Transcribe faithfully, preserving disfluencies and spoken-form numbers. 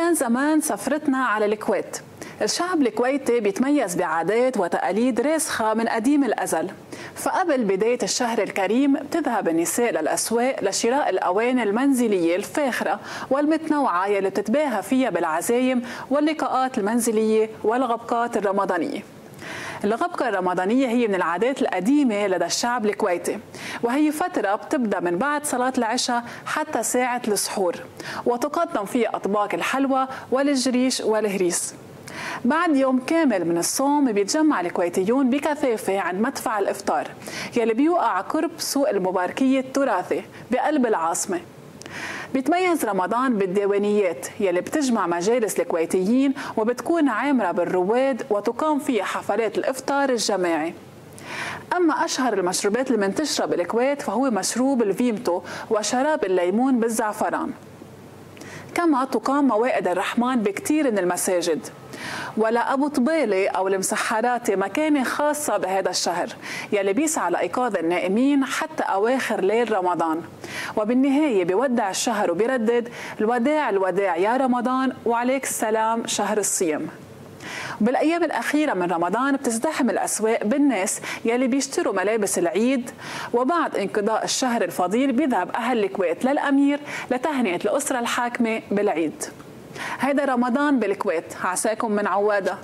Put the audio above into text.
كان زمان سفرتنا على الكويت. الشعب الكويتي بيتميز بعادات وتقاليد راسخة من قديم الأزل. فقبل بداية الشهر الكريم بتذهب النساء للأسواق لشراء الأواني المنزلية الفاخرة والمتنوعة يلي بتتباهى فيها بالعزايم واللقاءات المنزلية والغبقات الرمضانية. الغبقة الرمضانية هي من العادات القديمة لدى الشعب الكويتي، وهي فترة بتبدأ من بعد صلاة العشاء حتى ساعة السحور، وتقدم فيها أطباق الحلوى والجريش والهريس. بعد يوم كامل من الصوم بيتجمع الكويتيون بكثافة عند مدفع الإفطار يلي بيوقع قرب سوق المباركية التراثي بقلب العاصمة. بيتميز رمضان بالديوانيات يلي بتجمع مجالس الكويتيين وبتكون عامرة بالرواد وتقام فيها حفلات الإفطار الجماعي. أما أشهر المشروبات المنتشرة بالكويت فهو مشروب الفيمتو وشراب الليمون بالزعفران. كما تقام موائد الرحمن بكتير من المساجد. ولا أبو طبيلة أو المسحراتي مكانة خاصة بهذا الشهر يلي بيسعى لإيقاظ النائمين حتى أواخر ليل رمضان. وبالنهاية بيودع الشهر وبيردد الوداع الوداع يا رمضان وعليك السلام شهر الصيام. بالأيام الأخيرة من رمضان بتزدحم الأسواق بالناس يلي بيشتروا ملابس العيد. وبعد انقضاء الشهر الفضيل بيذهب أهل الكويت للأمير لتهنئة الأسرة الحاكمة بالعيد. هيدا رمضان بالكويت، عساكم من عوادة.